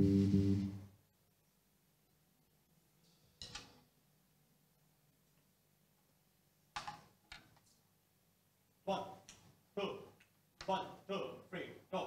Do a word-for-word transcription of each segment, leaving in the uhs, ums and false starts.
One, two, one, two, three, go.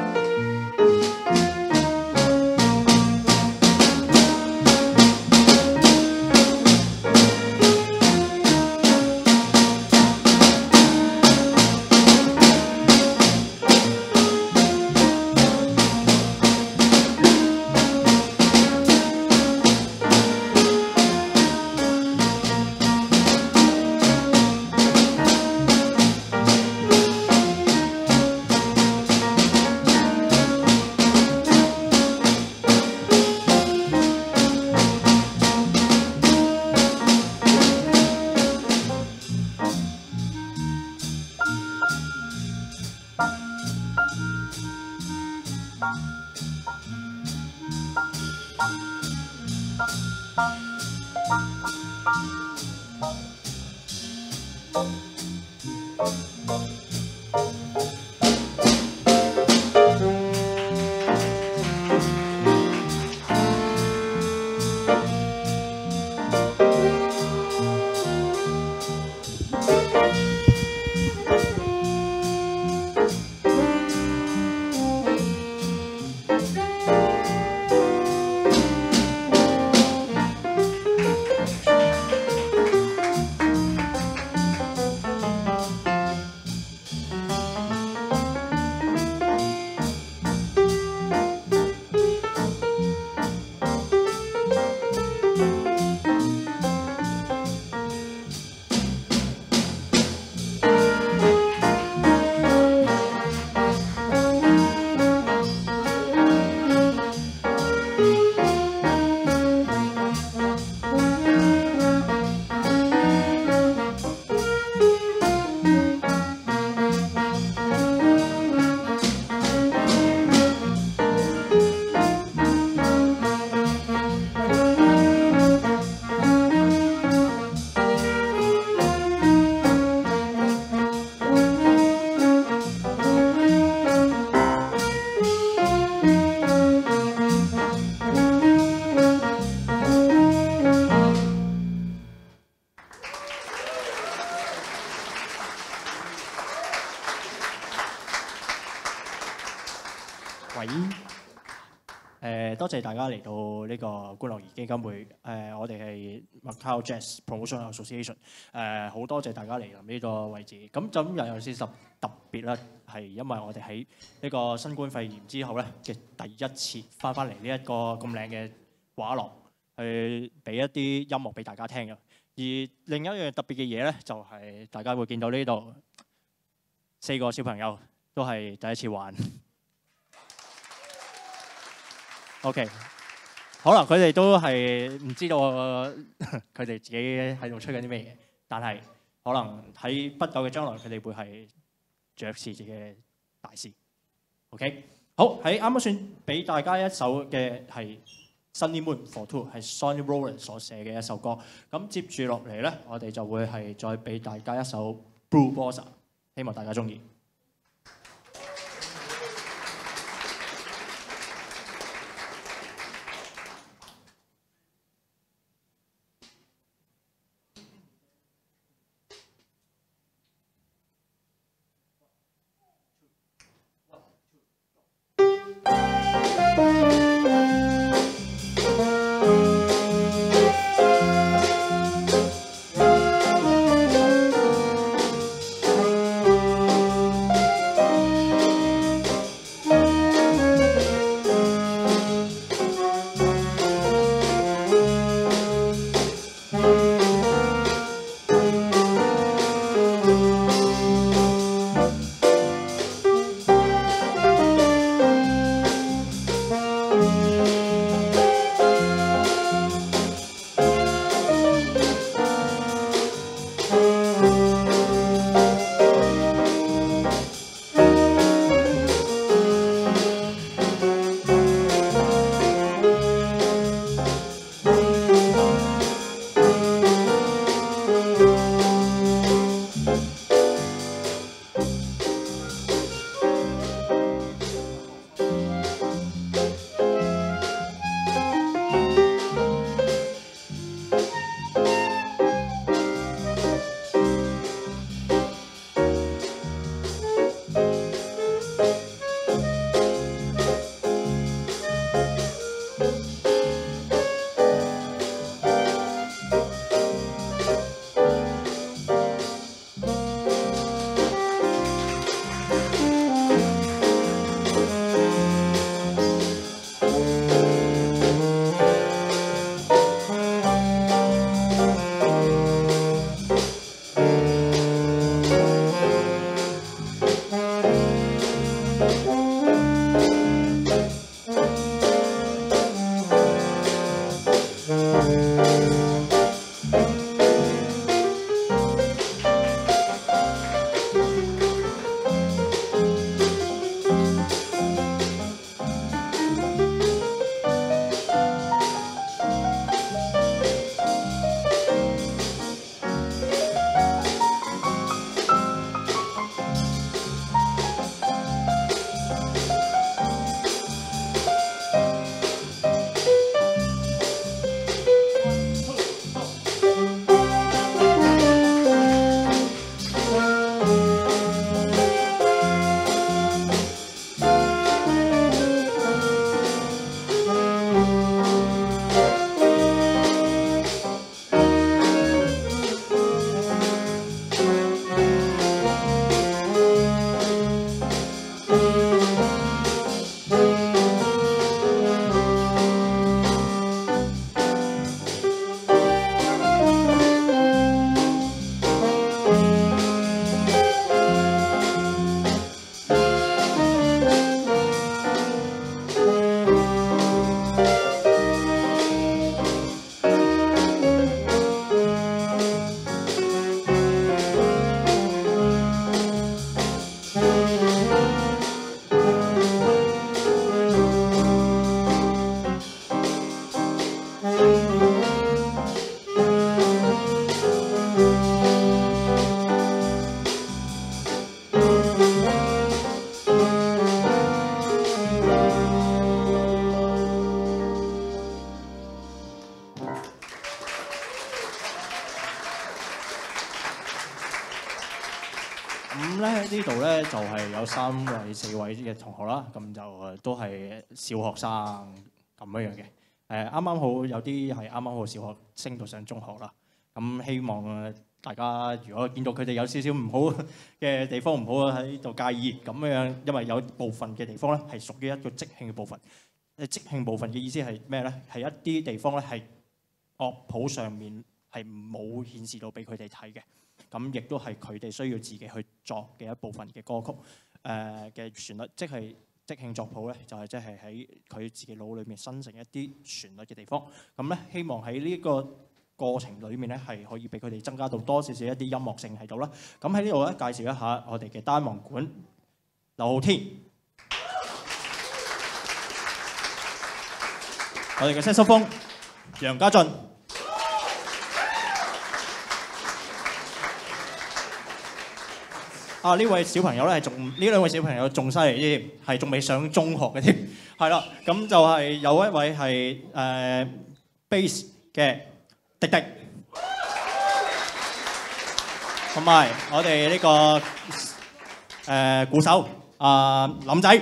喂，誒多謝大家嚟到呢個觀樂兒基金會，誒我哋係 Macau Jazz Promotion Association， 誒好多謝大家嚟臨呢個位置。咁咁又有啲特特別啦，係因為我哋喺呢個新冠肺炎之後咧嘅第一次翻翻嚟呢一個咁靚嘅畫廊，去俾一啲音樂俾大家聽嘅。而另一樣特別嘅嘢咧，就係大家會見到呢度四個小朋友都係第一次玩。OK， 可能佢哋都係唔知道佢哋自己喺度吹緊啲咩嘢，但係可能喺不久嘅將來，佢哋會係爵士嘅大師。OK， 好，喺啱啱算俾大家一首嘅係 Sunny Moon for Two， 係 Sonny Rollins 所寫嘅一首歌。咁接住落嚟咧，我哋就會係再俾大家一首 Blue Bossa， 希望大家中意。 呢度咧就係有三位、四位嘅同學啦，咁就誒都係小學生咁樣樣嘅。誒啱啱好有啲係啱啱好小學升到上中學啦。咁希望大家如果見到佢哋有少少唔好嘅地方，唔好喺度介意咁樣，因為有部分嘅地方咧係屬於一個即興嘅部分。誒即興部分嘅意思係咩咧？係一啲地方咧係樂譜上面係冇顯示到俾佢哋睇嘅。咁亦都係佢哋需要自己去作嘅一部分嘅歌曲，誒嘅旋律，即係即興作譜咧，就係即係喺佢自己腦裏面生成一啲旋律嘅地方。咁咧，希望喺呢個過程裏面咧，係可以俾佢哋增加到多少少一啲音樂性喺度啦。咁喺呢度咧，介紹一下我哋嘅單簧管劉浩天，我哋嘅色士風楊家俊。啊！呢位小朋友咧係仲呢兩位小朋友仲犀利啲，係仲未上中學嘅添，係啦。咁就係有一位係誒 bass 嘅迪迪，同埋我哋呢個誒鼓手啊林仔。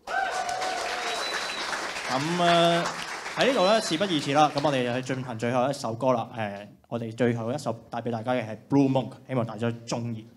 咁誒喺呢度咧，事不宜遲啦。咁我哋就去進行最後一首歌啦。誒，我哋最後一首帶俾大家嘅係 Blue Monk， 希望大家中意。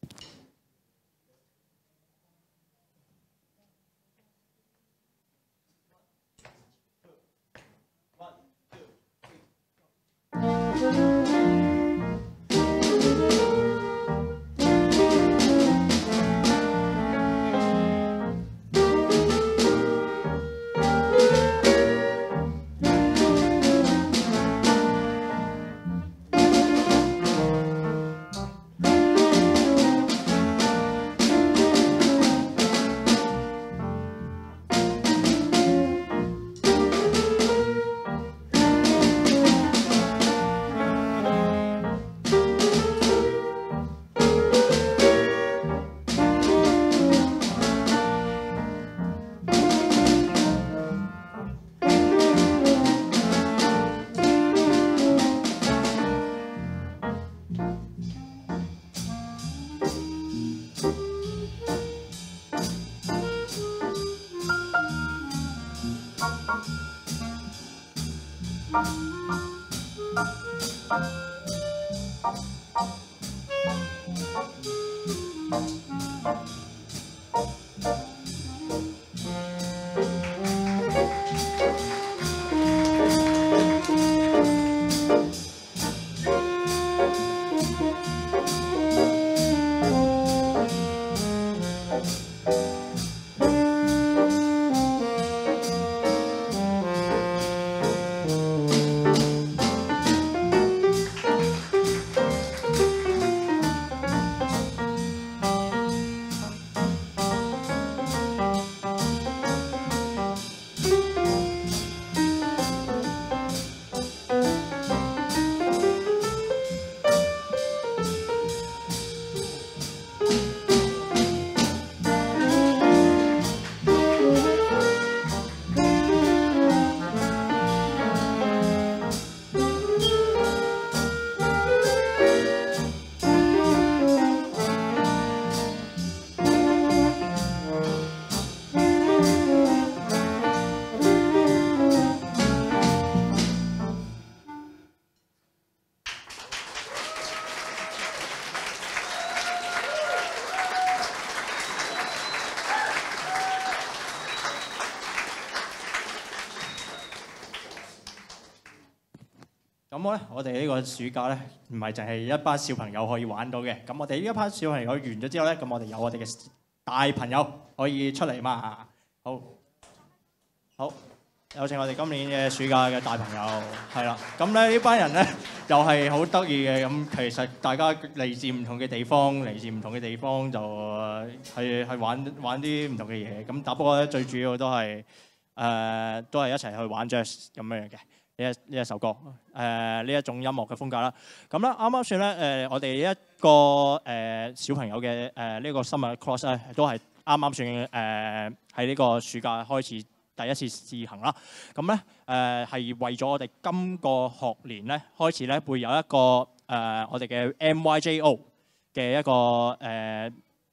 咁咧，我哋呢個暑假咧，唔係淨係一班小朋友可以玩到嘅。咁我哋呢一班小朋友完咗之後咧，咁我哋有我哋嘅大朋友可以出嚟嘛。好，好，有請我哋今年嘅暑假嘅大朋友，係啦。咁咧呢班人咧又係好得意嘅。咁其實大家嚟自唔同嘅地方，嚟自唔同嘅地方就係係玩玩啲唔同嘅嘢。咁但不過咧，最主要都係誒、呃、都係一齊去玩 jazz 咁樣嘅。呢一呢一首歌，誒、呃、呢一種音樂嘅風格啦。咁咧啱啱算咧，誒、呃、我哋一個誒、呃、小朋友嘅誒呢個 summer course 咧，都係啱啱算誒喺呢個暑假開始第一次試行啦。咁咧誒係為咗我哋今個學年咧開始咧會有一個誒、呃、我哋嘅 M Y J O 嘅一個誒、呃、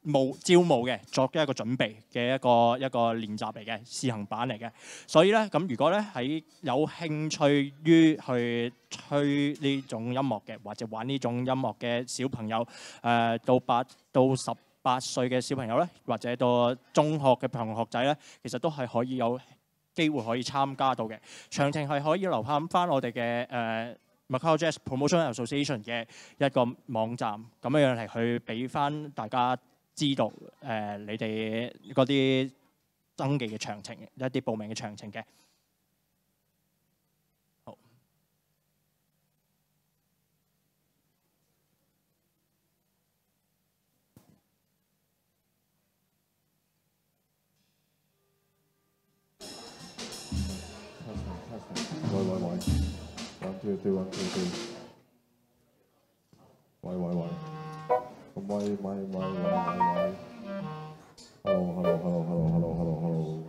募招募嘅，作一個準備嘅一個一個練習嚟嘅試行版嚟嘅。所以咧，咁如果咧喺有興趣於去吹呢種音樂嘅，或者玩呢種音樂嘅小朋友，誒、呃、到八到十八歲嘅小朋友咧，或者到中學嘅同學仔咧，其實都係可以有機會可以參加到嘅。詳情係可以留下翻我哋嘅誒 Macau Jazz Promotion Association 嘅一個網站，咁樣嚟去俾翻大家知道誒、呃、你哋嗰啲登記嘅詳情，一啲報名嘅詳情嘅。好。 喂喂喂 ，one two three one two three， 喂喂喂，咁喂喂喂喂喂喂 ，hello hello hello hello hello hello hello。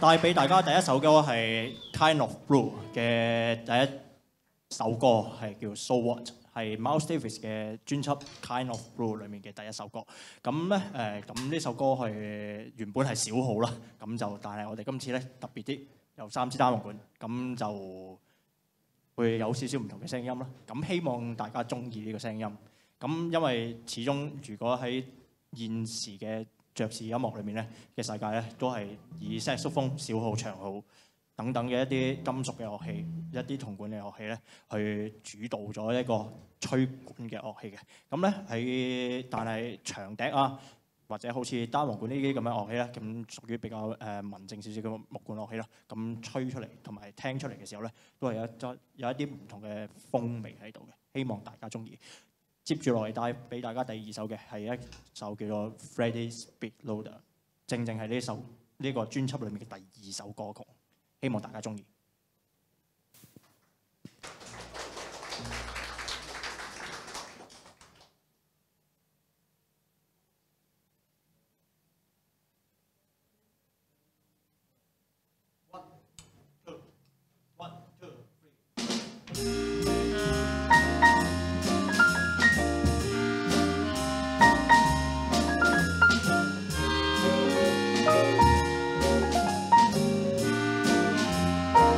帶俾大家第一首歌係 Kind of Blue 嘅第一首歌係叫 So What， 係 Miles Davis 嘅專輯 Kind of Blue 裡面嘅第一首歌。咁咧誒，咁呢首歌係原本係小號啦，咁就但係我哋今次咧特別啲，有三支單簧管，咁就會有少少唔同嘅聲音啦。咁希望大家中意呢個聲音。咁因為始終如果喺現時嘅爵士音樂裏面咧嘅世界咧，都係以薩克斯風、小號、長號等等嘅一啲金屬嘅樂器、一啲銅管嘅樂器咧，去主導咗一個吹管嘅樂器嘅。咁咧喺但係長笛啊，或者好似單簧管呢啲咁嘅樂器咧，咁屬於比較誒文靜少少嘅木管樂器啦。咁吹出嚟同埋聽出嚟嘅時候咧，都係有一有一啲唔同嘅風味喺度嘅。希望大家中意。接住落嚟帶俾大家第二首嘅係一首叫做《Freddy's Beat Loader》，正正係呢首呢、呢個專輯裏面嘅第二首歌曲，希望大家中意。 One,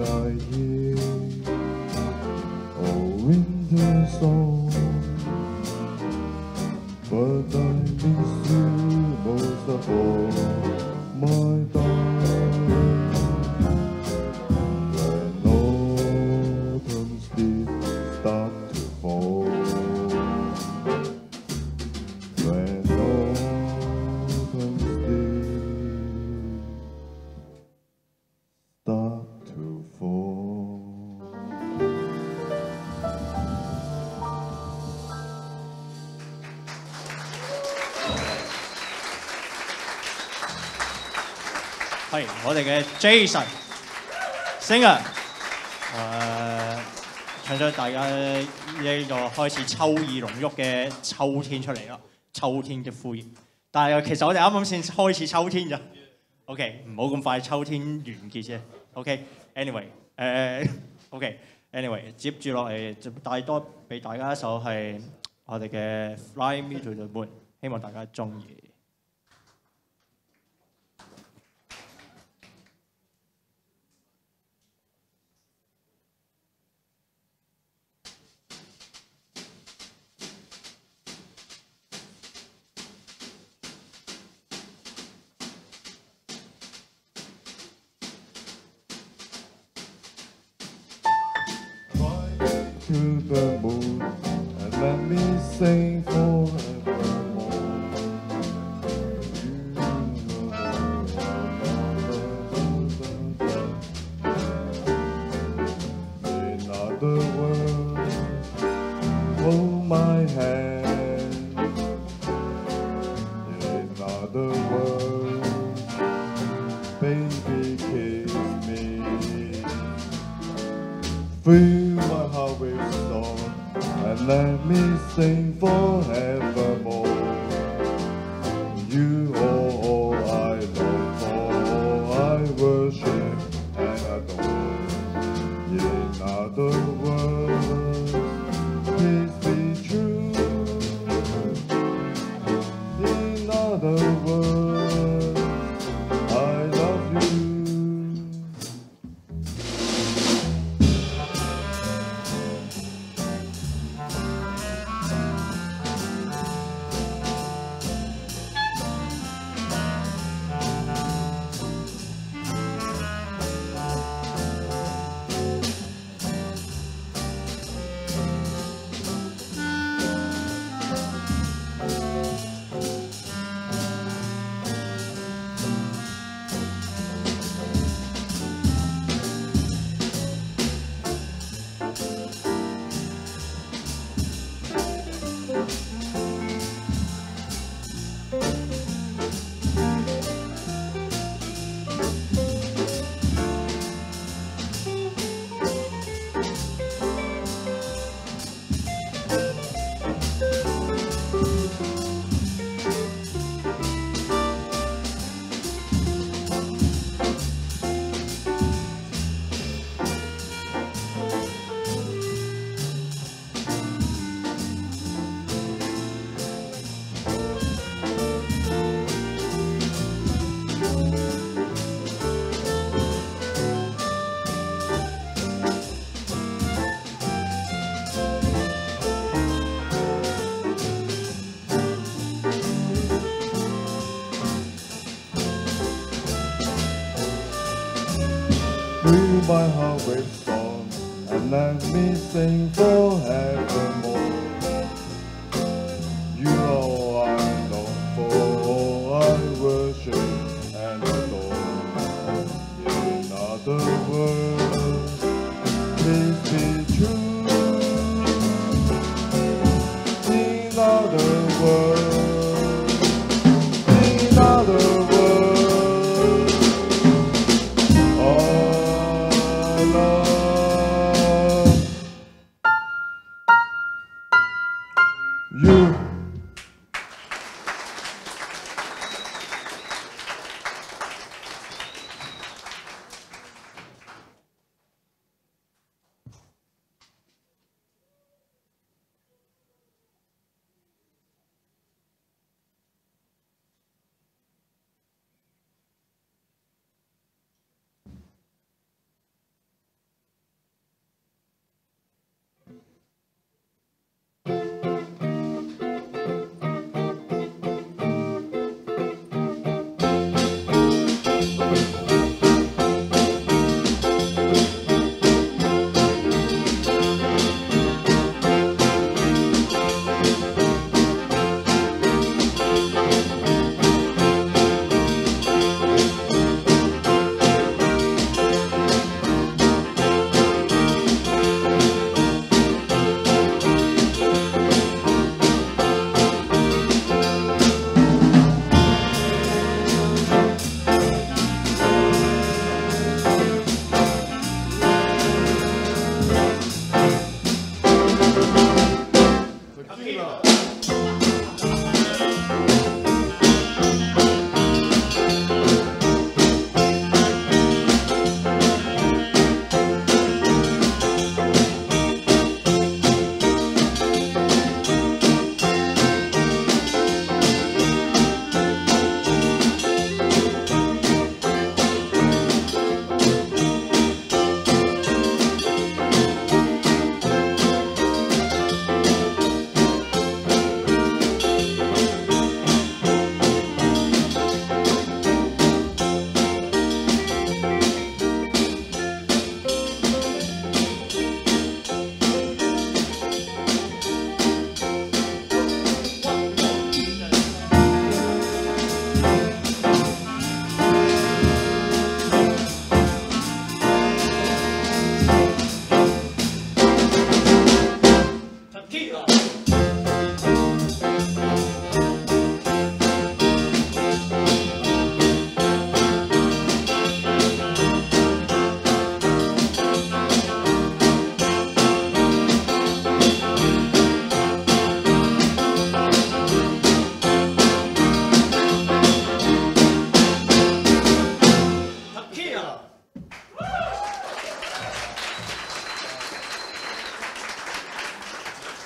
I hear a winter song, but I miss you most of all, my darling. When autumn's leaves start to fall, when autumn's leaves start to fall. 係我哋嘅 Jason singer， 誒唱咗大家呢個開始秋意濃郁嘅秋天出嚟咯，秋天嘅呼應。但係其實我哋啱啱先開始秋天咋 ，OK， 唔好咁快秋天完結啫 ，OK，anyway， 誒 ，OK，anyway， 接住落嚟就帶多俾大家一首係我哋嘅 Fly Me to the Moon， 希望大家中意。 To the moon and let me sing forevermore. In other words, hold my hand. In other words, baby, kiss me. Feel my heart with song and let me sing forevermore. You are all I long for, I worship and adore. In other words, please be true. In other words, I love you. Fill my heart with song and let me sing forevermore. You are all I long for, I worship and adore. In other words, please be true. In other words, in other words. You.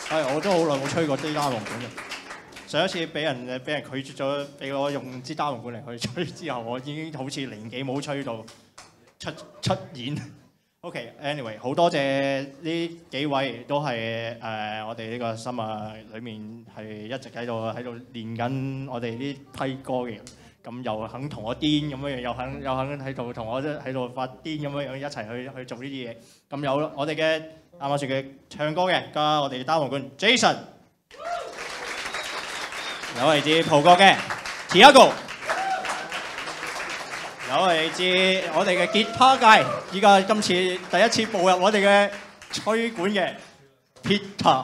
係，我都好耐冇吹過啲單簧管嘅。上一次俾人誒俾人拒絕咗，俾我用支單簧管嚟去吹之後，我已經好似年紀冇吹到出出演。OK，anyway，、okay， 好多謝呢幾位都係誒、呃、我哋呢個 summer裏面係一直喺度喺度練緊我哋呢批歌嘅人。咁又肯同我癲咁樣樣，又肯又肯喺度同我喺度發癲咁樣樣一齊去去做呢啲嘢。咁有我哋嘅啱啱説嘅唱歌嘅，加我哋單簧管 Jason， 有嚟自葡國嘅 Tiago， 有嚟自我哋嘅吉他界，依家今次第一次步入我哋嘅吹管嘅 Peter。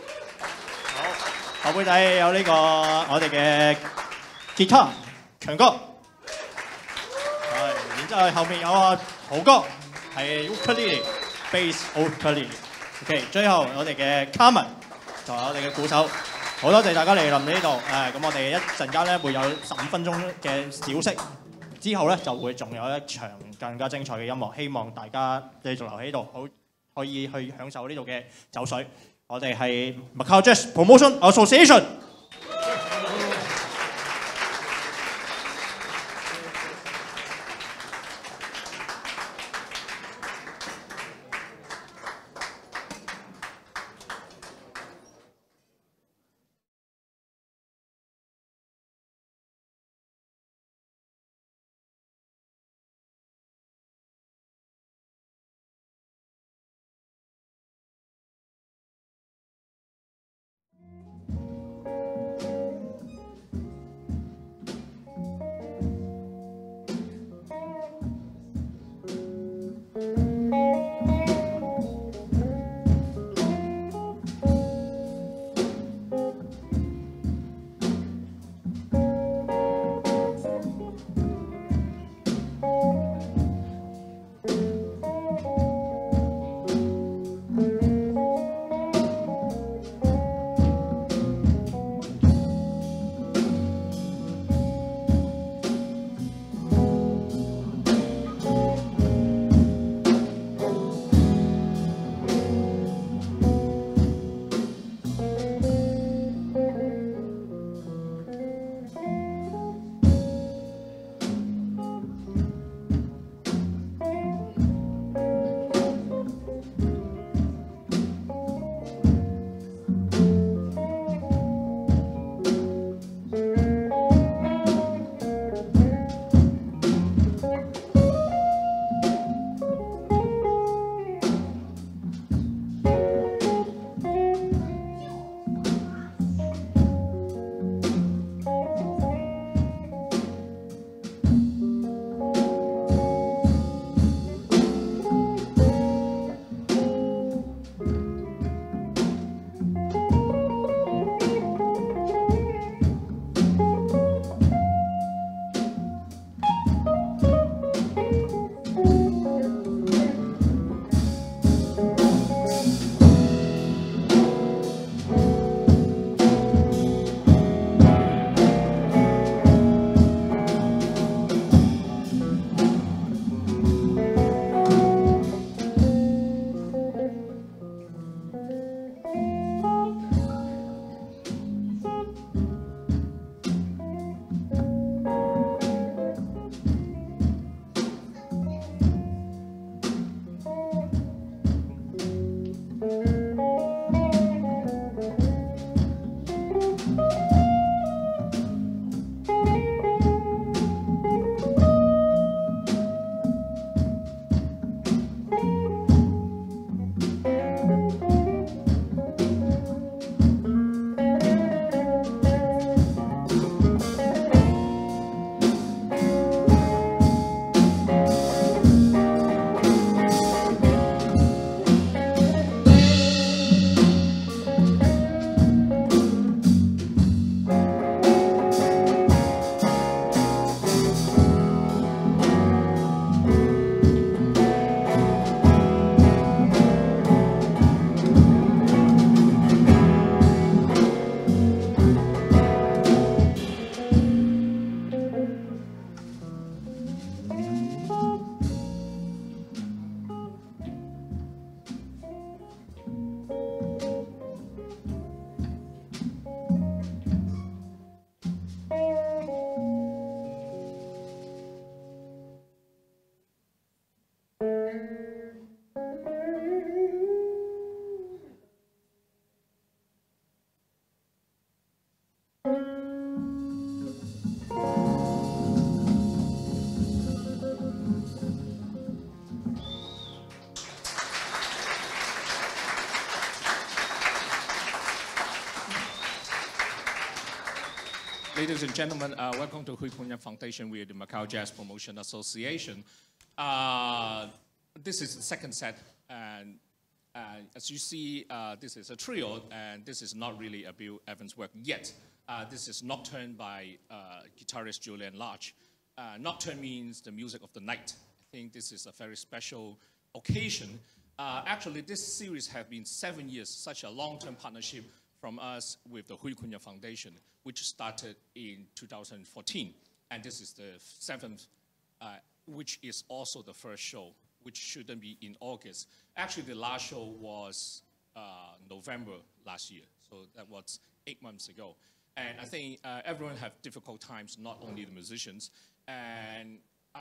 好，後輩仔有呢個我哋嘅吉他。強哥，係，然之後後面有啊豪哥，係 ukulele bass ukulele。OK， 最後我哋嘅 Carmen， 就係我哋嘅鼓手。好多謝大家嚟臨呢度，誒，咁我哋一陣間咧會有十五分鐘嘅小息，之後咧就會仲有一場更加精彩嘅音樂，希望大家繼續留喺度，好可以去享受呢度嘅酒水。我哋係 Macau Jazz Promotion Association。 ladies and gentlemen, uh, welcome to Rui Cunha Foundation with the Macau Jazz Promotion Association. Uh, this is the second set, and uh, as you see, uh, this is a trio, and this is not really a Bill Evans work yet. Uh, this is Nocturne by uh, guitarist Julian Larch. Uh, Nocturne means the music of the night. I think this is a very special occasion. Uh, actually, this series has been seven years, such a long-term partnership from us with the Rui Cunha Foundation, which started in two thousand fourteen. And this is the seventh, uh, which is also the first show, which shouldn't be in August. Actually, the last show was uh, November last year, so that was eight months ago. And I think uh, everyone have difficult times, not only the musicians. And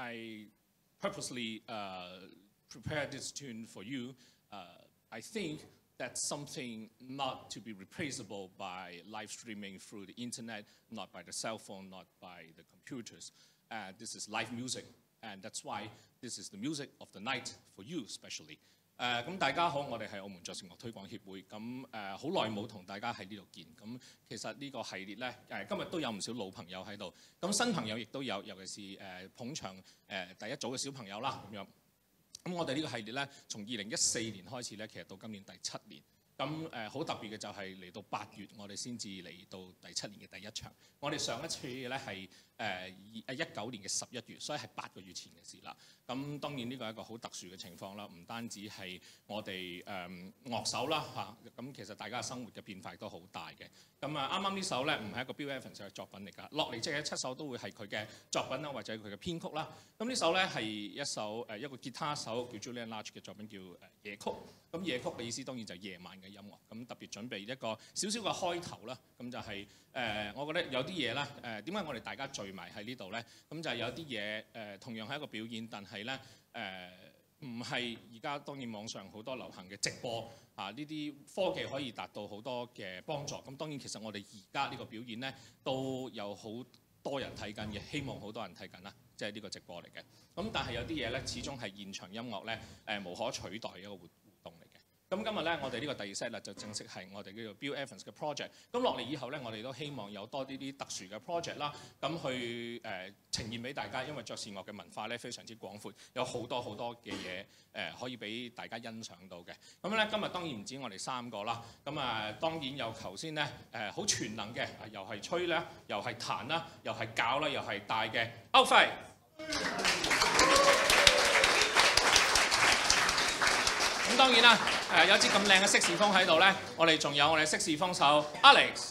I purposely uh, prepared this tune for you. Uh, I think that's something not to be replaceable by live streaming through the internet, not by the cell phone, not by the computers. Uh, this is live music, and that's why this is the music of the night for you, especially. 誒咁大家好，我哋係澳門爵士樂推廣協會，咁誒好耐冇同大家喺呢度見，咁其實呢個系列咧誒今日都有唔少老朋友喺度，咁新朋友亦都有，尤其是誒捧場誒第一組嘅小朋友啦咁樣。咁我哋呢個系列咧，從二零一四年開始咧，其實到今年第七年。咁誒好特別嘅就係嚟到八月，我哋先至嚟到第七年嘅第一場。我哋上一次咧係誒誒一九年嘅十一月，所以係八個月前嘅事啦。咁當然呢個係一個好特殊嘅情況啦，唔單止係我哋誒樂手啦嚇，咁其實大家生活嘅變化都好大嘅。咁啊啱啱呢首咧唔係一個 Bill Evans 嘅作品嚟㗎，落嚟即係七首都會係佢嘅作品啦，或者佢嘅編曲啦。咁呢首咧係一首誒一個吉他手叫 Julian Larch 嘅作品叫誒夜曲。咁夜曲嘅意思當然就係夜晚嘅音樂，咁特別準備一個少少嘅開頭啦。咁就係、是、誒、呃，我覺得有啲嘢咧誒，點解我哋大家聚埋喺呢度咧？咁就係有啲嘢誒，同樣係一個表演，但係咧誒，唔係而家當然網上好多流行嘅直播啊，呢啲科技可以達到好多嘅幫助。咁當然其實我哋而家呢個表演咧都有好多人睇緊嘅，希望好多人睇緊啦，即係呢個直播嚟嘅。咁但係有啲嘢咧，始終係現場音樂咧誒、呃、無可取代嘅一個活動嚟嘅。咁今日咧，我哋呢個第二 set 啦，就正式係我哋叫做 Bill Evans 嘅 project。咁落嚟以後咧，我哋都希望有多啲啲特殊嘅 project 啦，咁去誒、呃、呈現俾大家。因為爵士樂嘅文化咧非常之廣闊，有好多好多嘅嘢誒可以俾大家欣賞到嘅。咁咧今日當然唔止我哋三個啦，咁啊當然有頭先咧誒好全能嘅，又係吹啦，又係彈啦，又係教啦，又係帶嘅歐輝。咁當然啦，誒有支咁靚嘅色士風喺度咧，我哋仲有我哋色士風手 Alex。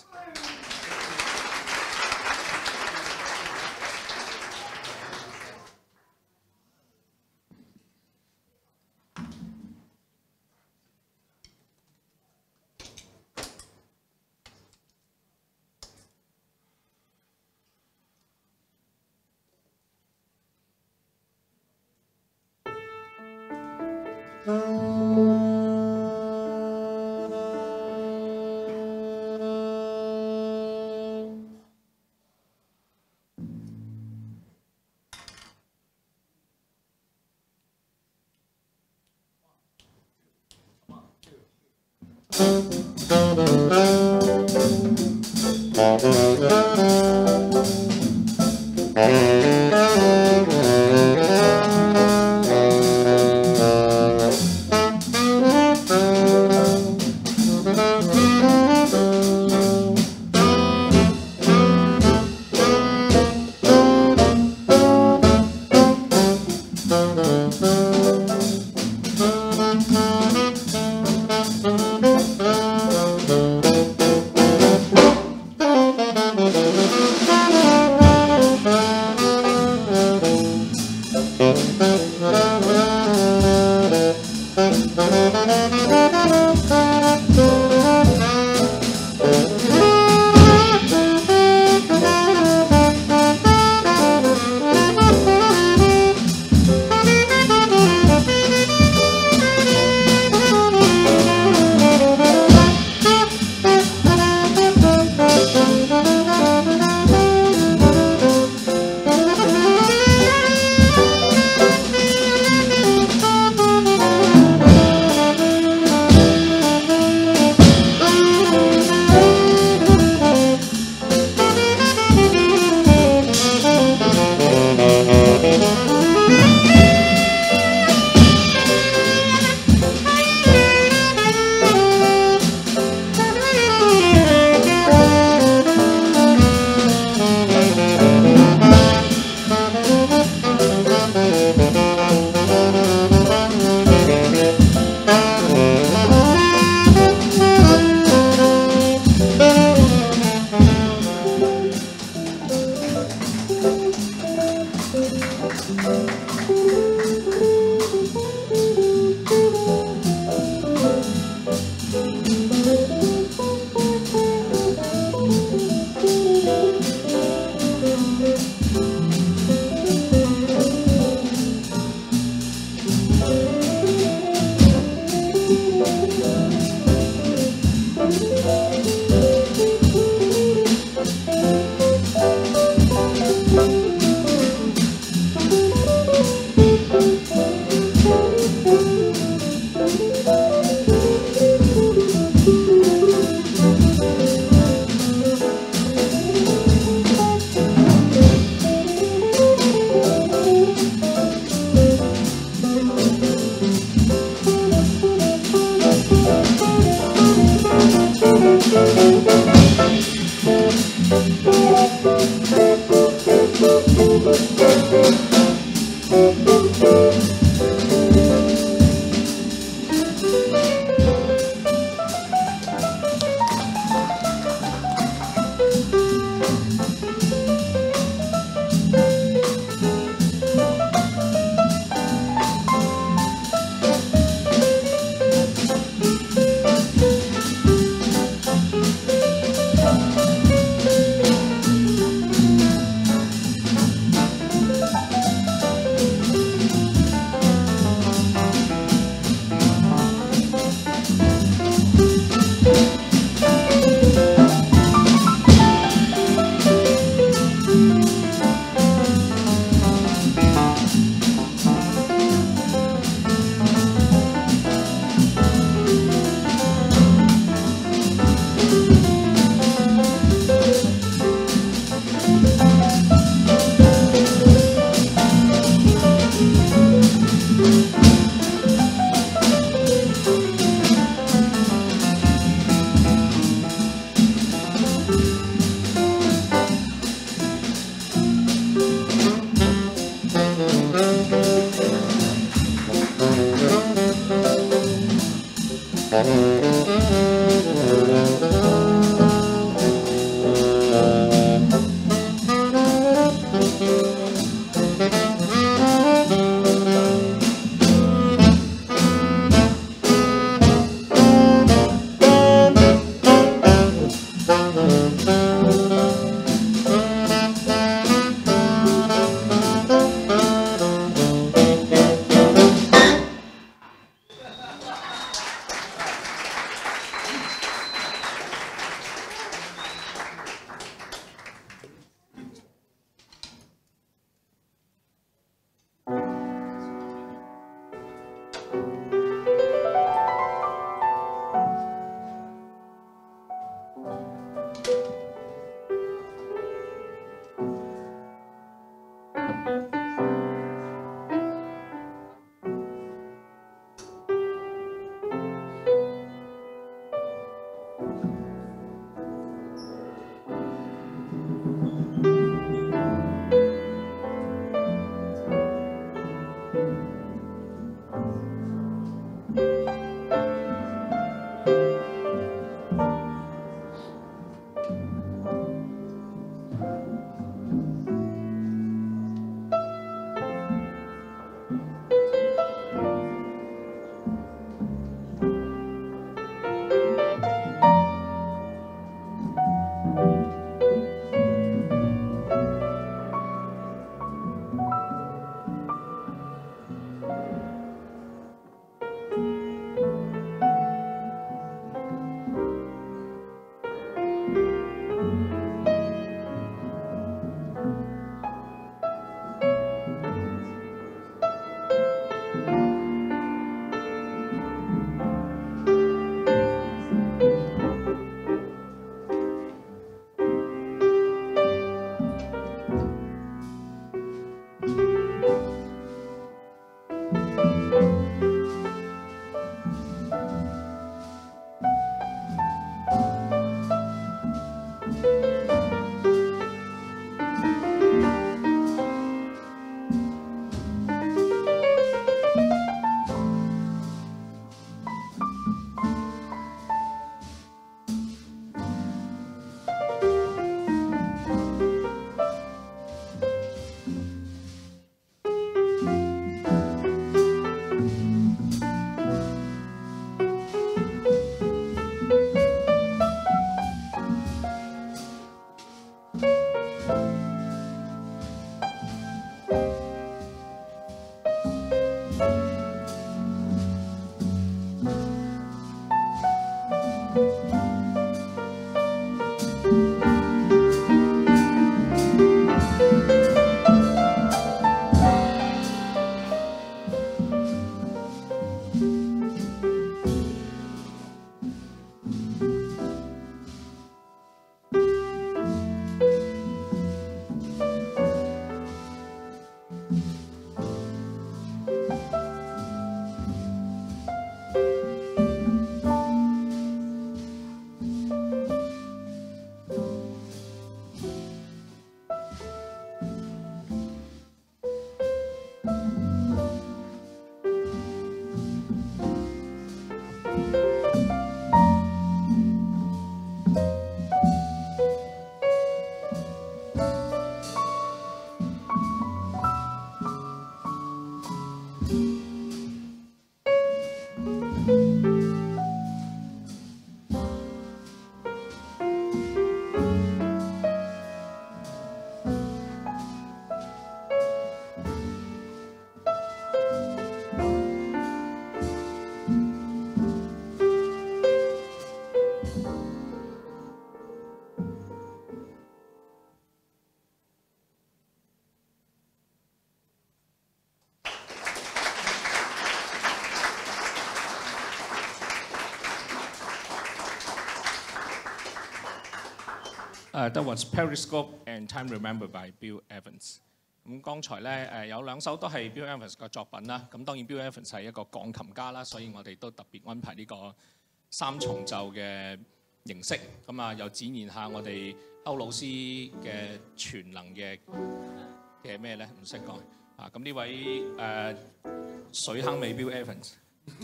Uh, that was Periscope and Time Remembered by Bill Evans。咁剛才咧誒有兩首都係 Bill Evans 嘅作品啦。咁當然 Bill Evans 係一個鋼琴家啦，所以我哋都特別安排呢個三重奏嘅形式。咁啊，又展現下我哋歐老師嘅全能嘅嘅咩咧？唔識講啊！咁呢位誒、呃、水坑尾 Bill Evans。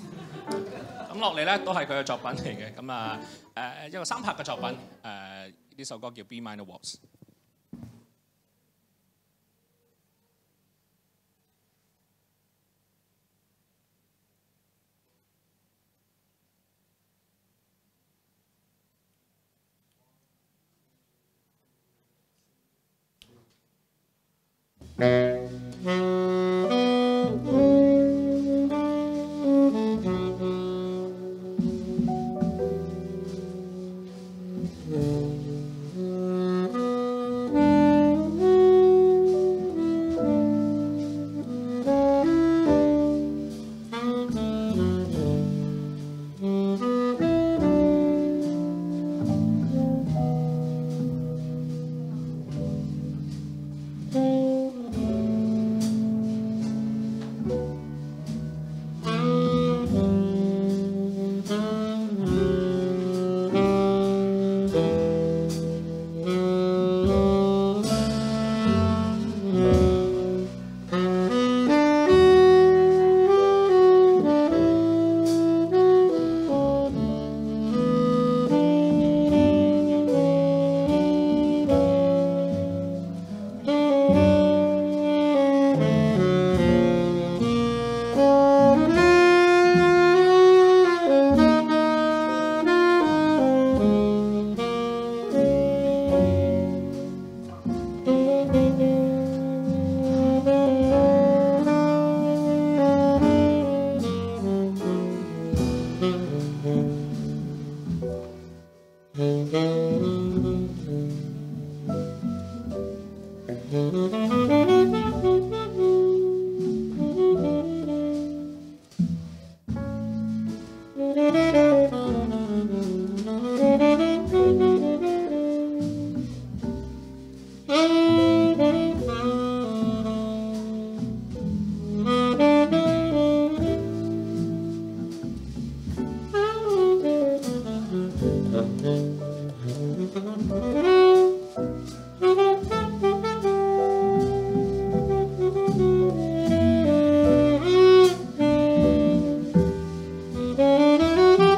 咁落嚟咧都係佢嘅作品嚟嘅，咁啊誒一個三拍嘅作品，誒、呃、呢首歌叫 B Minor Waltz。 Thank you.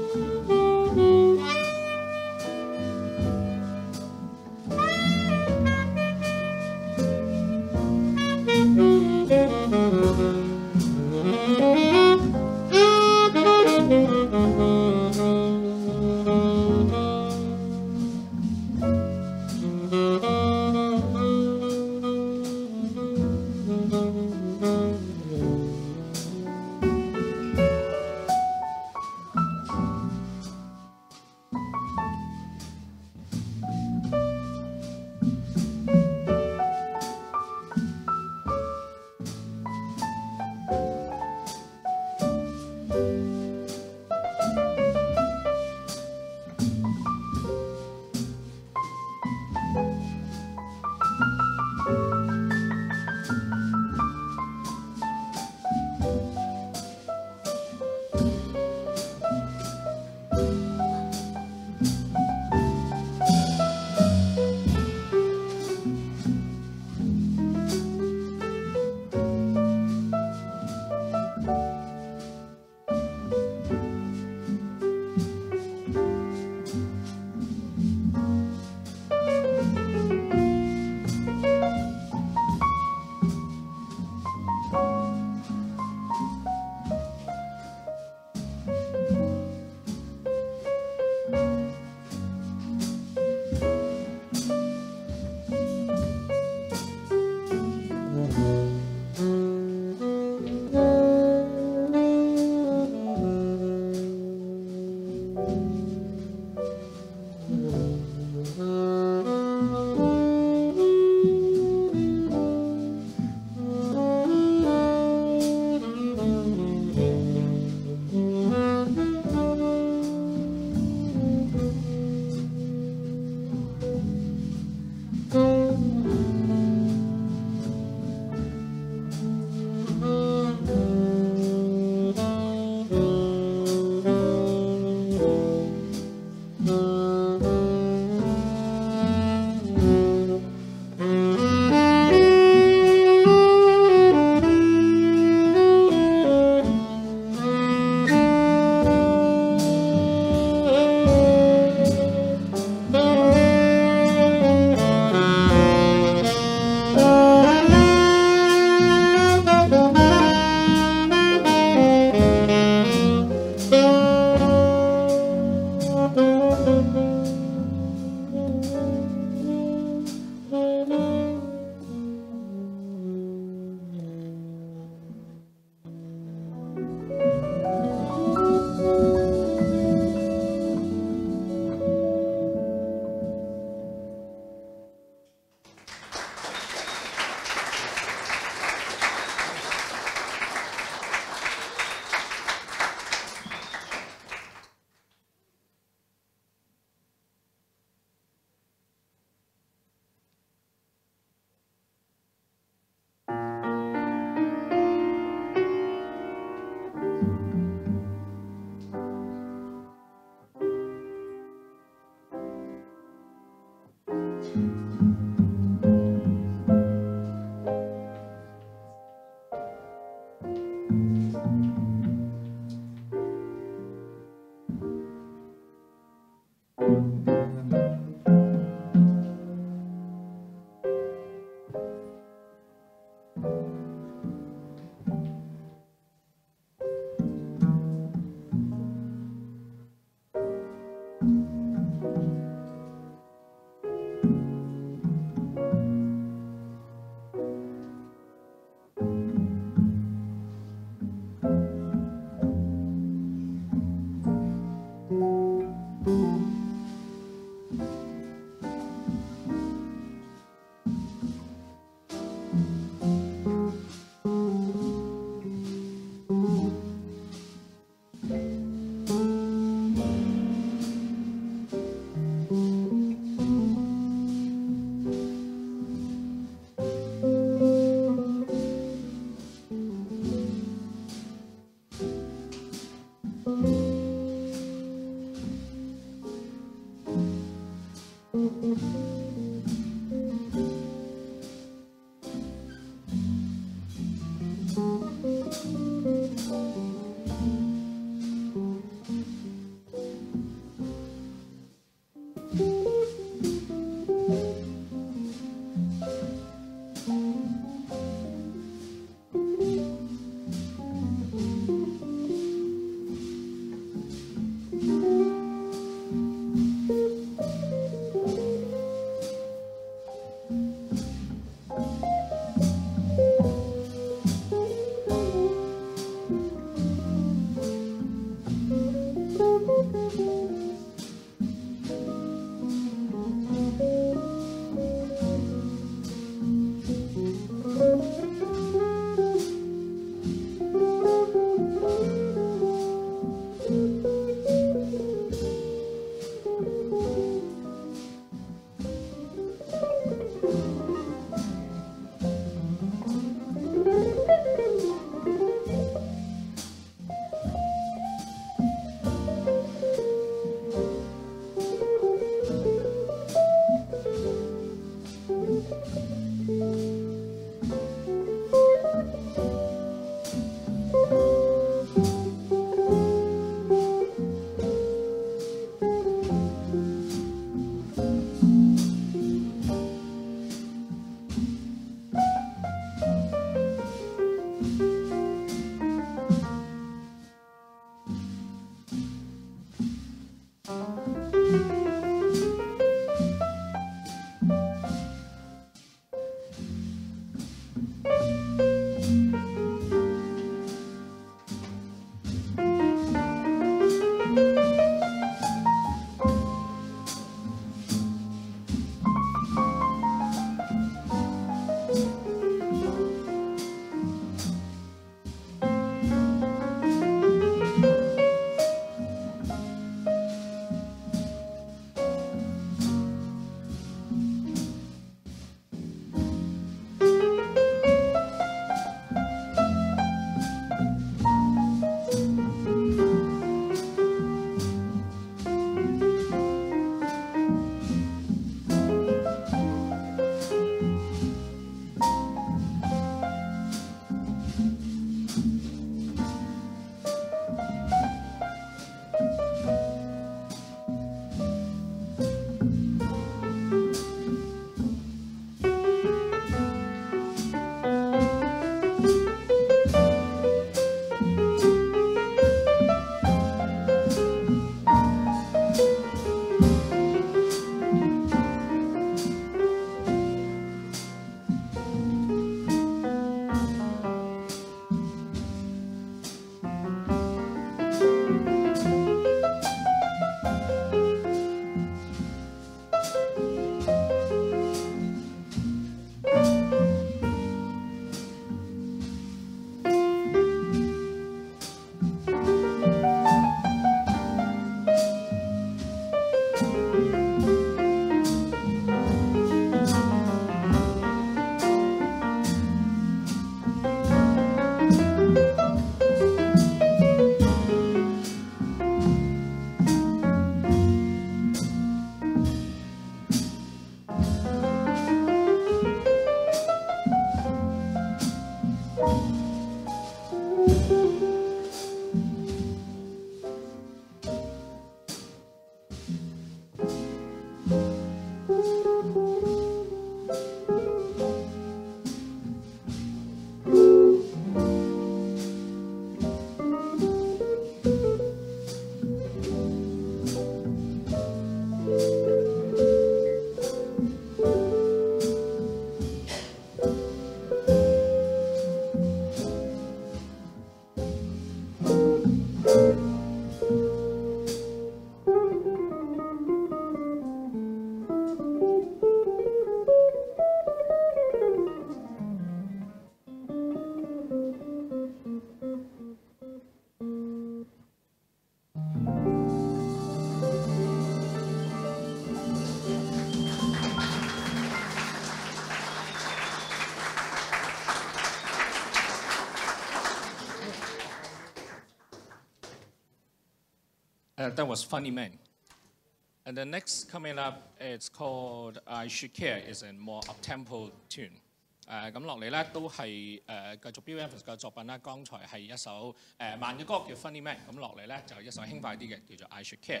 Uh, that was Funny Man. And the next coming up, it's called I Should Care, is a more up-tempo tune. 誒咁落嚟咧都係誒繼續 Bill Evans 嘅作品啦。剛才係一首誒、呃、慢嘅歌叫 Funny Man， 咁落嚟咧就一首輕快啲嘅叫做 I Should Care。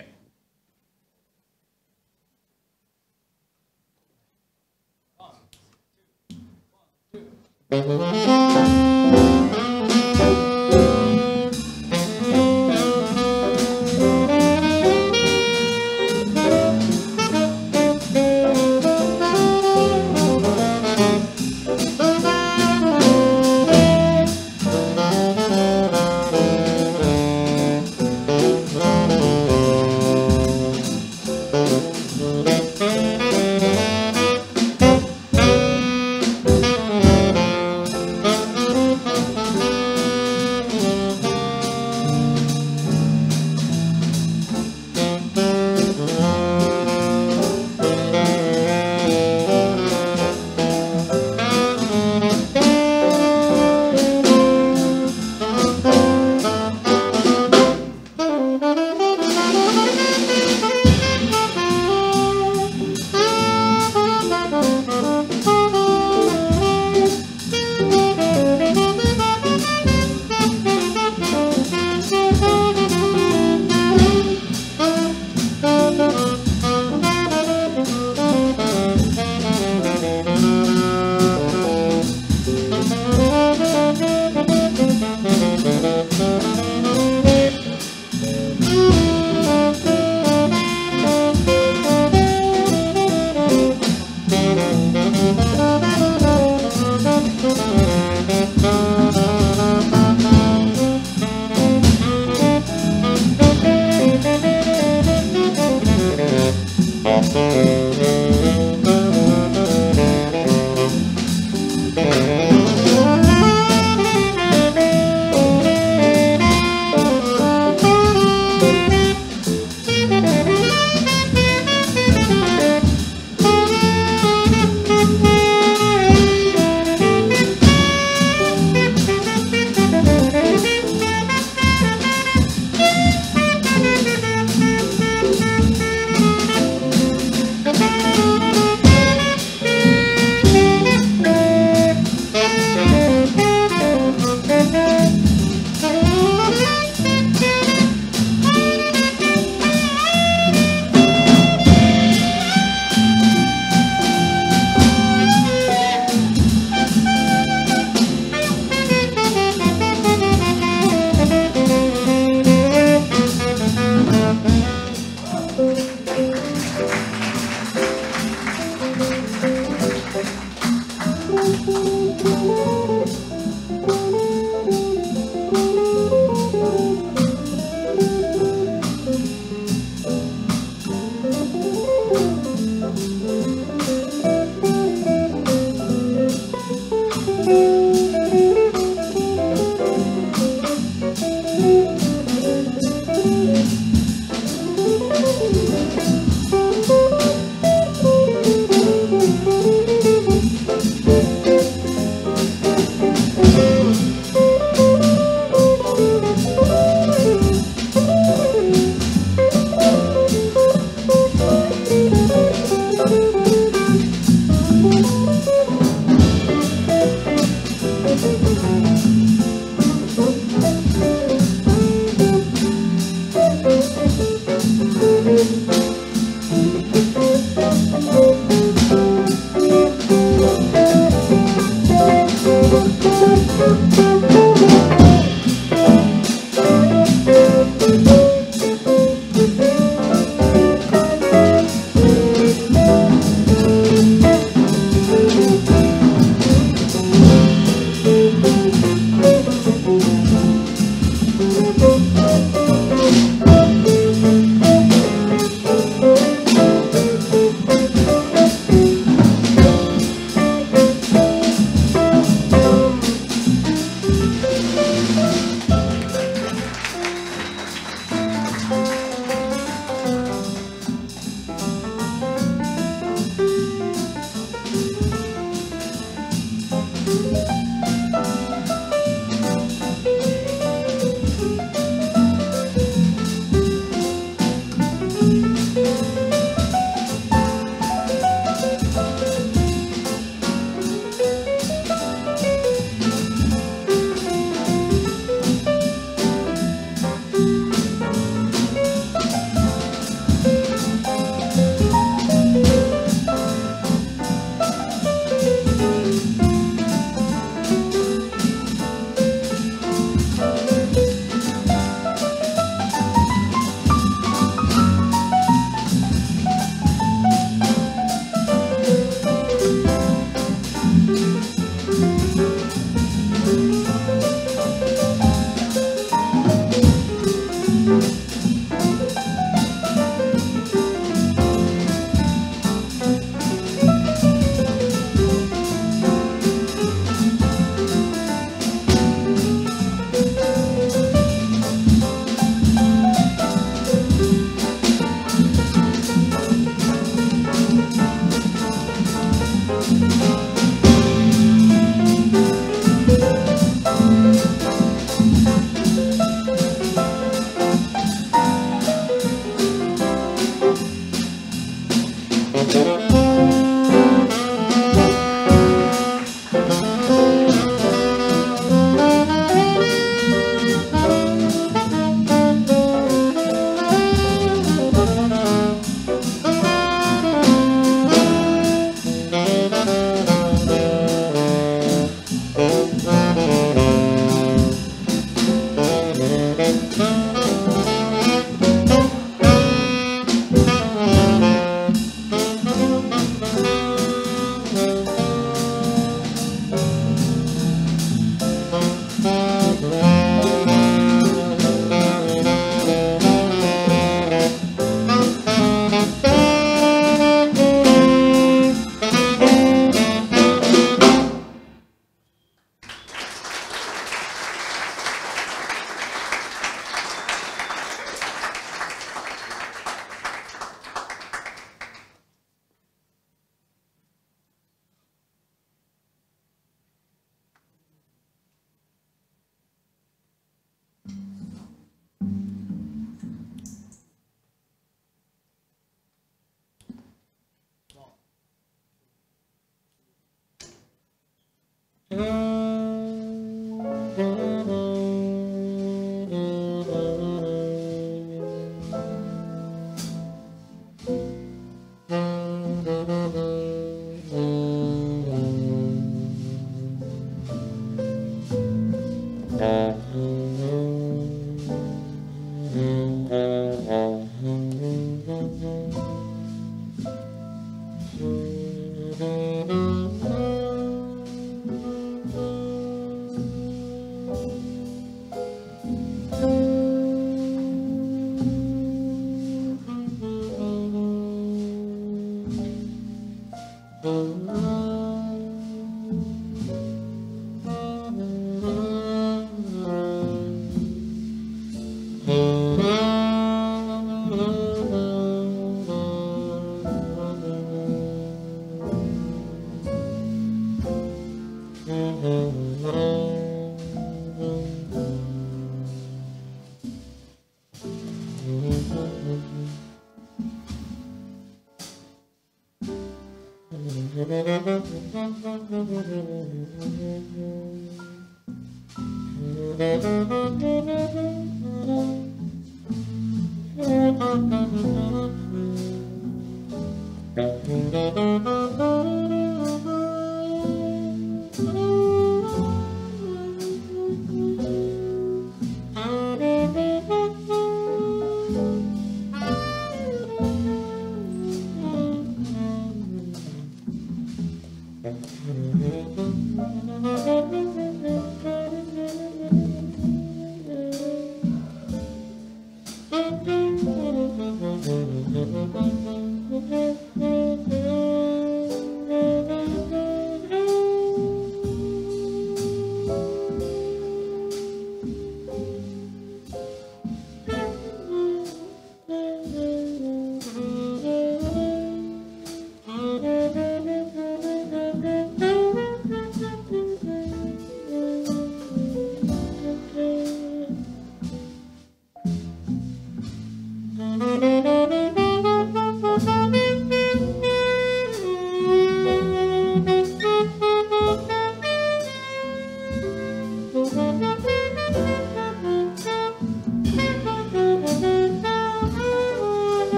Thank you.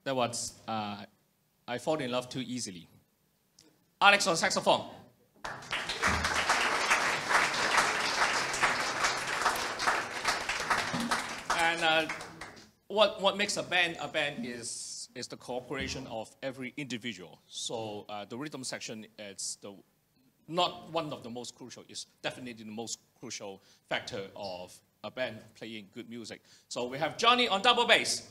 that was uh, I Fall in Love Too Easily. Alex on saxophone. And uh, what, what makes a band a band is, is the cooperation of every individual. So uh, the rhythm section is the, not one of the most crucial, it's definitely the most crucial factor of a band playing good music. So we have Johnny on double bass.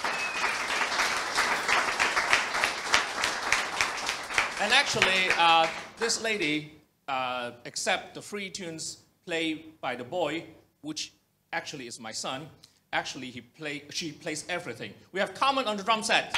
And actually, uh, this lady uh, accepts the free tunes played by the boy, which actually is my son. Actually, he play, she plays everything. We have Carmen on the drum set.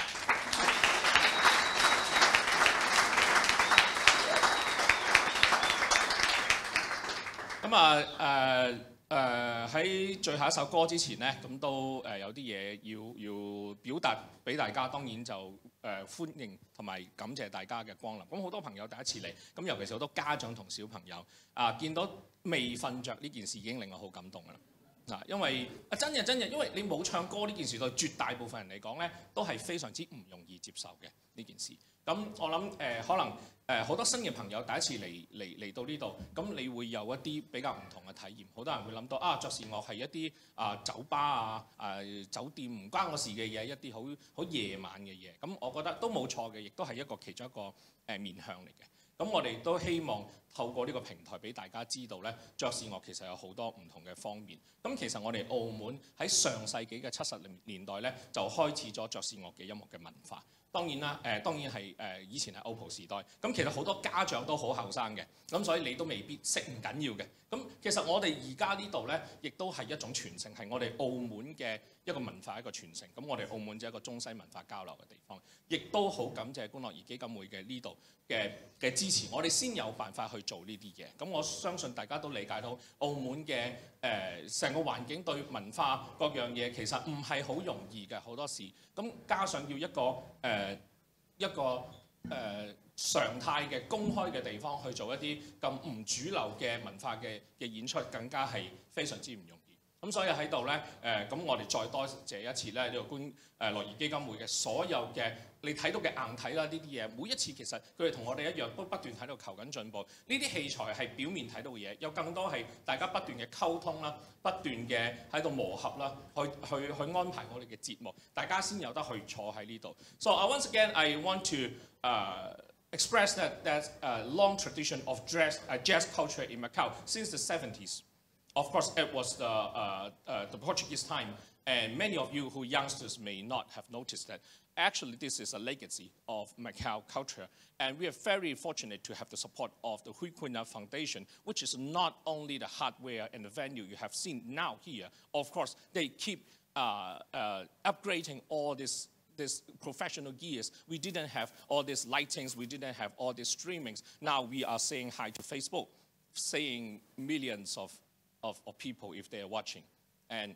咁啊誒誒喺最後一首歌之前咧，咁都誒有啲嘢要要表達俾大家。當然就誒、呃、歡迎同埋感謝大家嘅光臨。咁好多朋友第一次嚟，咁尤其是好多家長同小朋友啊，見到未瞓着呢件事已經令我好感動㗎啦。嗱，因為啊真嘅真嘅，因為你冇唱歌呢件事對絕大部分人嚟講咧，都係非常之唔容易接受嘅呢件事。咁我諗誒、呃、可能誒好、呃、多新嘅朋友第一次嚟嚟嚟到呢度，咁你會有一啲比較唔同嘅體驗。好多人會諗到啊，爵士樂係一啲啊酒吧啊、誒酒店唔關我事嘅嘢，一啲好好夜晚嘅嘢。咁我覺得都冇錯嘅，亦都係一個其中一個誒、呃、面向嚟嘅。咁我哋都希望透過呢個平台俾大家知道咧，爵士樂其實有好多唔同嘅方面。咁其實我哋澳門喺上世紀嘅七十年代咧，就開始咗爵士樂嘅音樂嘅文化。當然啦，誒、呃、當然係誒、呃、以前係 Opal 時代，咁其實好多家長都好後生嘅，咁所以你都未必識唔緊要嘅。咁其實我哋而家呢度咧，亦都係一種傳承，係我哋澳門嘅一個文化一個傳承。咁我哋澳門就係一個中西文化交流嘅地方，亦都好感謝觀樂兒基金會嘅呢度嘅嘅支持，我哋先有辦法去做呢啲嘢。咁我相信大家都理解到澳門嘅誒成個環境對文化各樣嘢其實唔係好容易嘅好多時。咁加上要一個誒、呃、一個誒、呃、常態嘅公開嘅地方去做一啲咁唔主流嘅文化嘅嘅演出，更加係非常之唔容易。咁所以喺度咧，誒、呃、咁我哋再多謝一次咧呢、這個觀誒樂兒基金會嘅所有嘅你睇到嘅硬體啦，呢啲嘢每一次其實佢哋同我哋一樣都不斷喺度求緊進步。呢啲器材係表面睇到嘅嘢，有更多係大家不斷嘅溝通啦，不斷嘅喺度磨合啦，去去去安排我哋嘅節目，大家先有得去坐喺呢度。So uh, once again, I want to uh, express that that uh, long tradition of jazz uh, jazz culture in Macau since the seventies. Of course, it was the, uh, uh, the Portuguese time, and many of you who youngsters may not have noticed that. Actually, this is a legacy of Macau culture, and we are very fortunate to have the support of the Rui Cunha Foundation, which is not only the hardware and the venue you have seen now here. Of course, they keep uh, uh, upgrading all this this professional gears. We didn't have all these lightings, we didn't have all these streamings. Now we are saying hi to Facebook, saying millions of Of, of people if they are watching. And,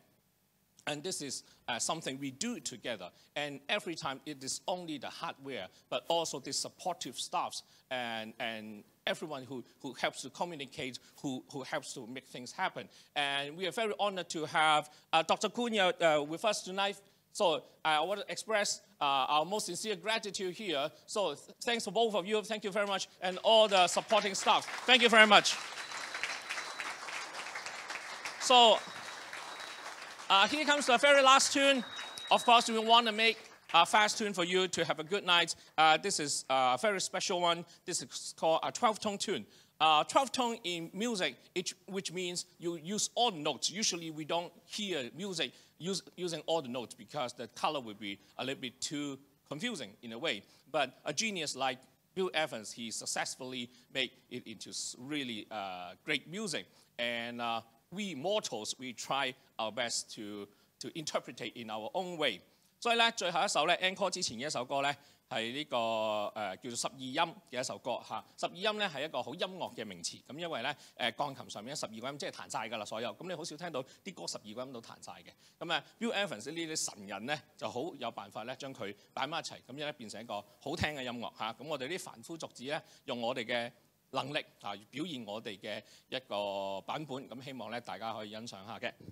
and this is uh, something we do together. And every time it is only the hardware, but also the supportive staffs and, and everyone who, who helps to communicate, who, who helps to make things happen. And we are very honored to have uh, Doctor Cunha uh, with us tonight. So uh, I want to express uh, our most sincere gratitude here. So th thanks to both of you. Thank you very much. And all the supporting staff. Thank you very much. So uh, here comes the very last tune. Of course, we want to make a fast tune for you to have a good night. Uh, this is a very special one. This is called a twelve-tone tune. Uh, twelve-tone in music, it, which means you use all the notes. Usually we don't hear music use, using all the notes because the color would be a little bit too confusing in a way. But a genius like Bill Evans, he successfully made it into really uh, great music. And uh, we mortals, we try our best to, to interpret it in our own way. 所以咧，最後一首咧 encore 之前嘅一首歌咧，係呢、這個誒、呃、叫做十二音嘅一首歌嚇。十二音咧係一個好音樂嘅名詞，咁因為咧誒鋼琴上面十二個音即係彈晒㗎啦，所有咁你好少聽到啲歌十二個音都彈晒嘅。咁啊 Bill Evans 呢啲神人咧就好有辦法咧將佢擺埋一齊，咁樣咧變成一個好聽嘅音樂嚇。咁我哋啲凡夫俗子咧用我哋嘅能力啊，表現我哋嘅一個版本，咁希望咧大家可以欣賞下嘅。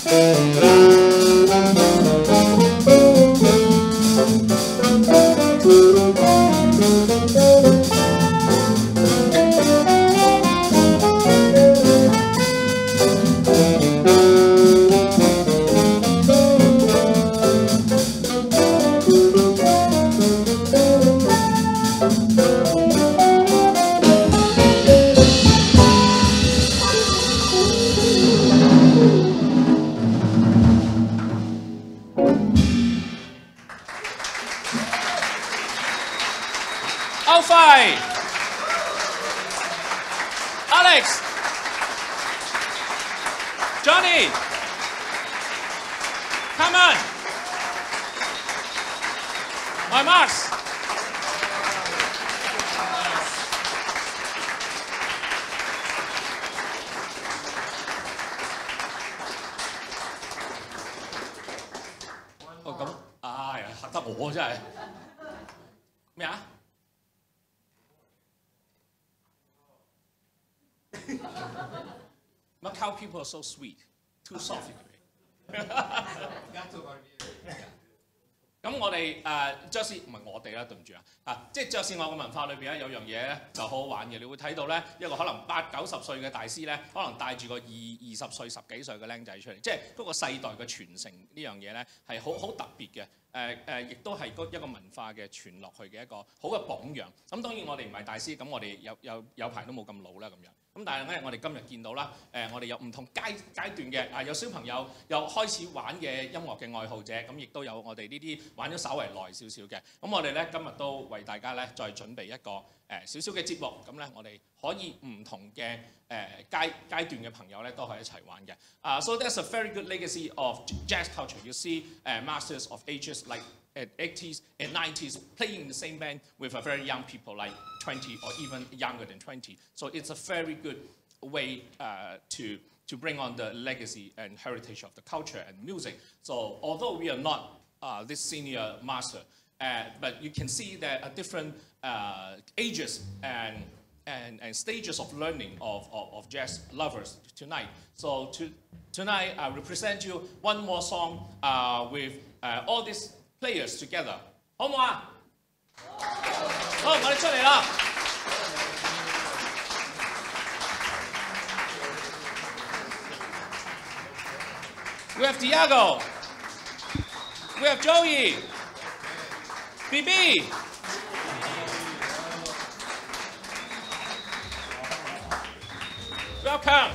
Alex, Johnny, come on. My Mars.哦咁，哎呀嚇得我真係咩啊？ Macau people are so sweet, too soft. 咁我哋誒爵士唔係我哋啦，對唔住啊！啊，即係爵士樂嘅文化裏邊咧，有樣嘢咧就好好玩嘅。你會睇到咧一個可能八九十歲嘅大師咧，可能帶住個二二十歲、十幾歲嘅僆仔出嚟，即係嗰個世代嘅傳承呢樣嘢咧係好好特別嘅。誒誒，亦都係一個文化嘅傳落去嘅一個好嘅榜樣。咁當然我哋唔係大師，咁我哋有有有排都冇咁老啦咁樣。咁但係咧，我哋今日見到啦，誒，我哋有唔同階階段嘅啊，有小朋友有開始玩嘅音樂嘅愛好者，咁亦都有我哋呢啲玩咗稍為耐少少嘅。咁我哋咧今日都為大家咧再準備一個誒少少嘅節目，咁咧我哋可以唔同嘅誒階階段嘅朋友咧都可以一齊玩嘅。啊、uh, ，so that's a very good legacy of jazz culture. You see, uh, masters of ages like at eighties and nineties playing in the same band with a very young people like twenty or even younger than twenty. So it's a very good way uh, to to bring on the legacy and heritage of the culture and music. So although we are not uh, this senior master, uh, but you can see that at different uh, ages and And, and stages of learning of, of, of jazz lovers tonight. So to, tonight I will present you one more song uh, with uh, all these players together. 好唔好啊？好，我哋出嚟啦！ We have Diego. We have Joey. B B. Welcome.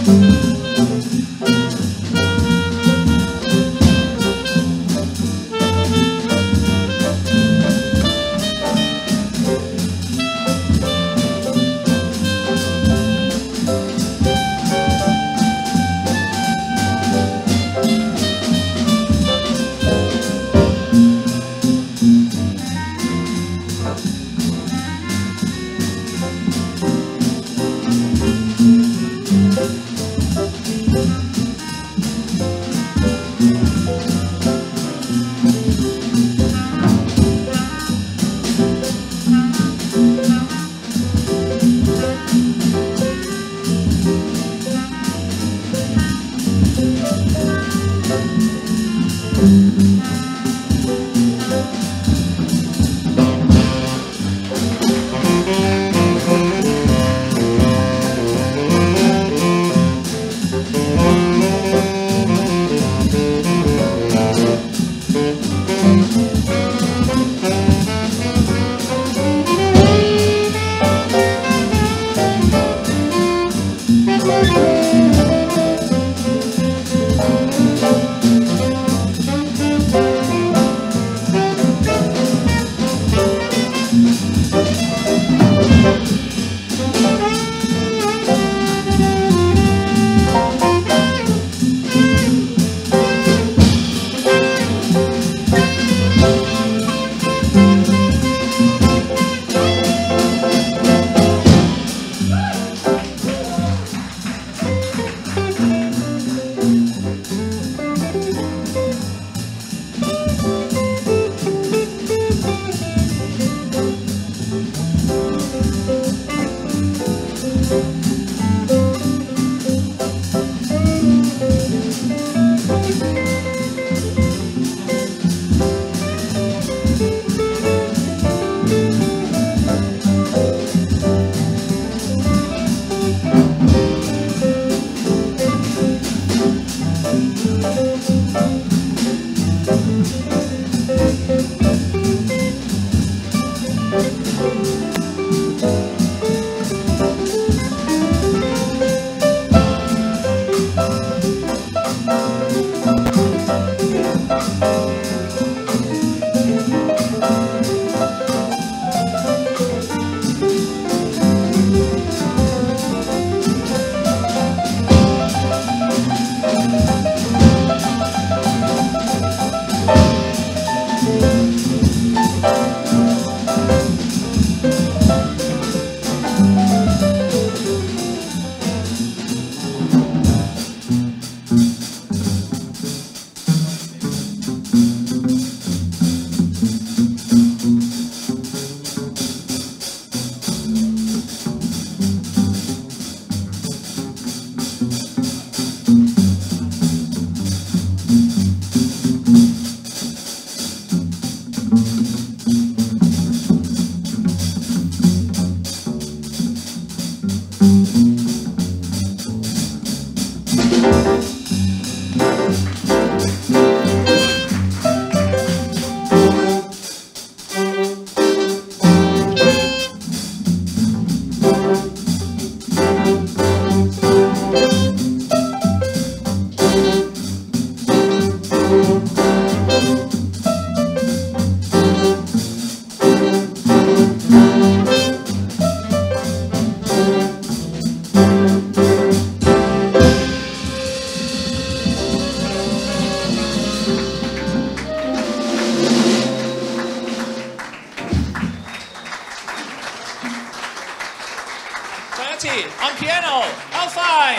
On piano, Alfie.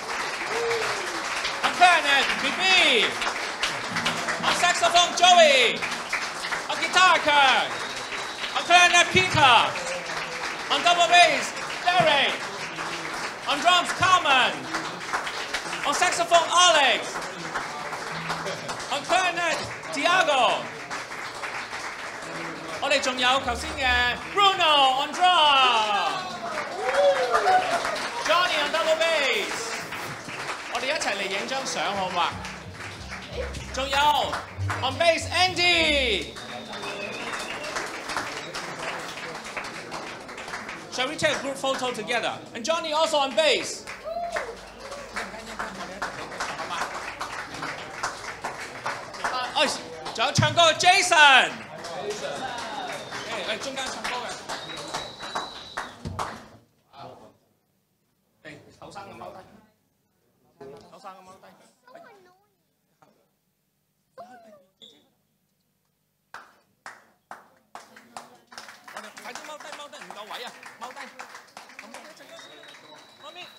On clarinet, B B. On saxophone, Joey. On guitar, Kirk. On clarinet, Peter. On double bass, Derek. On drums, Carmen. On saxophone, Alex. On clarinet, Tiago. 我哋仲有頭先嘅 Bruno on drum。Johnny on double bass， 我哋一齊嚟影張相好嘛？仲有 on bass Andy。Shall we take a group photo together? And Johnny also on bass. 仲有唱歌嘅 Jason， 誒誒中間唱歌嘅，誒後生嘅踎低，後生嘅踎低。我哋快啲踎低，踎低唔夠位啊！踎低，咁一陣間，媽咪。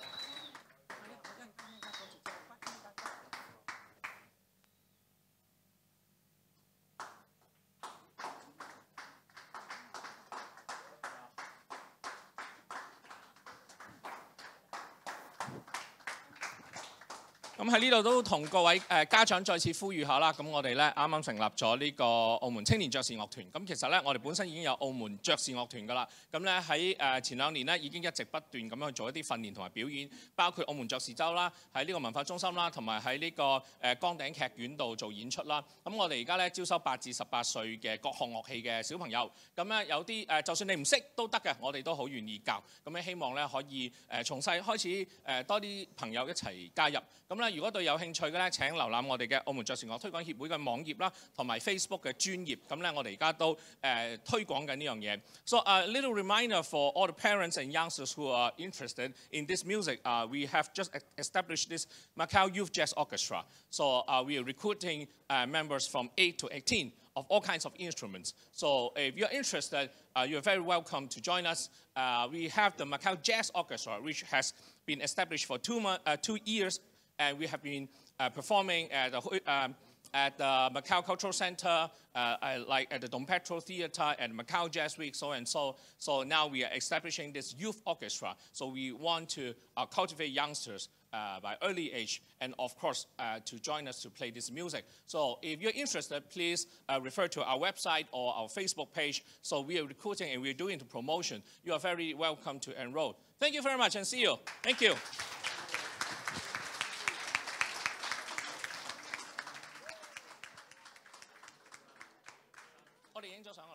咁喺呢度都同各位誒家長再次呼籲下啦。咁我哋咧啱啱成立咗呢個澳門青年爵士樂團。咁其實咧我哋本身已經有澳門爵士樂團㗎啦。咁咧喺誒前兩年咧已經一直不斷咁樣去做一啲訓練同埋表演，包括澳門爵士周啦，喺呢個文化中心啦，同埋喺呢個誒崗頂劇院度做演出啦。咁我哋而家咧招收八至十八歲嘅各項樂器嘅小朋友。咁咧有啲誒就算你唔識都得嘅，我哋都好願意教。咁咧希望咧可以誒從細開始誒多啲朋友一齊加入。咁咧，如果對有興趣嘅咧，請瀏覽我哋嘅澳門爵士樂推廣協會嘅網頁啦，同埋 Facebook 嘅專頁。咁咧，我哋而家都誒、呃、推廣緊呢樣嘢。So a little reminder for all the parents and youngsters who are interested in this music. Uh, we have just established this Macau Youth Jazz Orchestra. So uh, we are recruiting uh, members from eight to eighteen of all kinds of instruments. So if you're interested, uh, you're very welcome to join us. Uh, we have the Macau Jazz Orchestra, which has been established for two, months, uh, two years. And we have been uh, performing at the, um, at the Macau Cultural Center, uh, like at the Dom Petro Theater and Macau Jazz Week, so and so. So now we are establishing this youth orchestra. So we want to uh, cultivate youngsters uh, by early age, and of course uh, to join us to play this music. So if you're interested, please uh, refer to our website or our Facebook page. So we are recruiting and we're doing the promotion. You are very welcome to enroll. Thank you very much and see you. Thank you. 我哋影咗相。